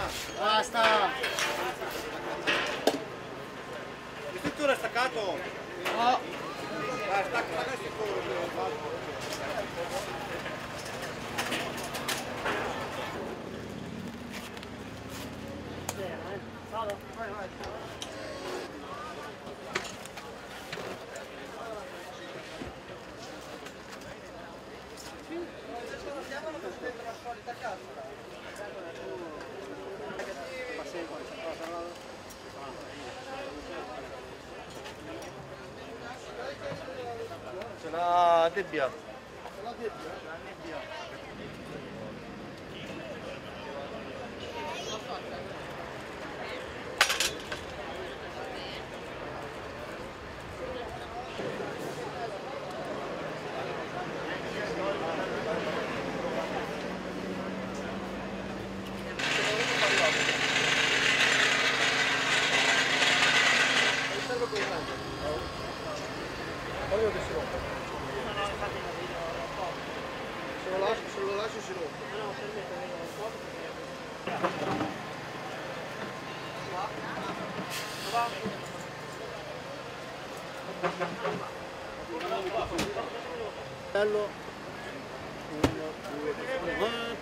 Basta! Il tutto è staccato? No! Dai, stacca il sicuro. Vai, vai. C'è la debbia. Voglio che si rompa. Se lo lascio si rompe. No, per me un po'. Bello. 1, 2, 3,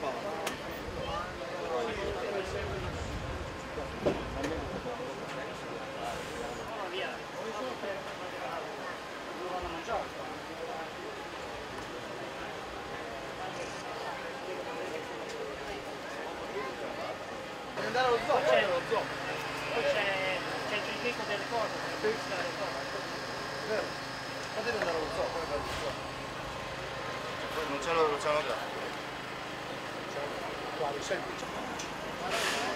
andare allo zoo, poi c'è il cricco delle cose, vero? Ma devi andare allo zoo, poi andare allo zoo. Poi non ce l'ho già. Guarda, semplice.